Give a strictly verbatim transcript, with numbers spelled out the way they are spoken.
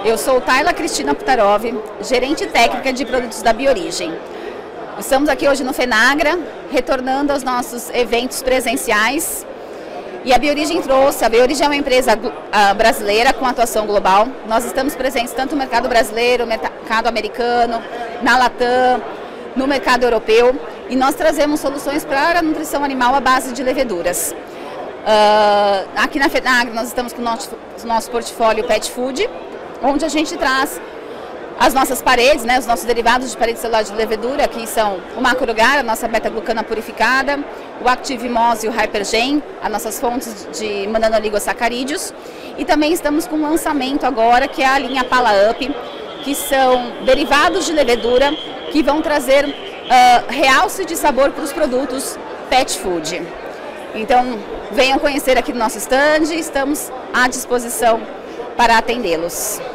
Eu sou Tayla Cristina Putarov, gerente técnica de produtos da Biorigem. Estamos aqui hoje no FENAGRA, retornando aos nossos eventos presenciais. E a Biorigem trouxe, a Biorigem é uma empresa uh, brasileira com atuação global. Nós estamos presentes tanto no mercado brasileiro, no mercado americano, na Latam, no mercado europeu. E nós trazemos soluções para a nutrição animal à base de leveduras. Uh, aqui na FENAGRA nós estamos com o nosso, nosso portfólio Pet Food, onde a gente traz as nossas paredes, né, os nossos derivados de parede celular de levedura, que são o Macrogar, a nossa beta-glucana purificada, o Activimose e o Hypergen, as nossas fontes de mononoligosacarídeos. E também estamos com um lançamento agora, que é a linha Pala Up, que são derivados de levedura que vão trazer uh, realce de sabor para os produtos Pet Food. Então, venham conhecer aqui no nosso stand, estamos à disposição para atendê-los.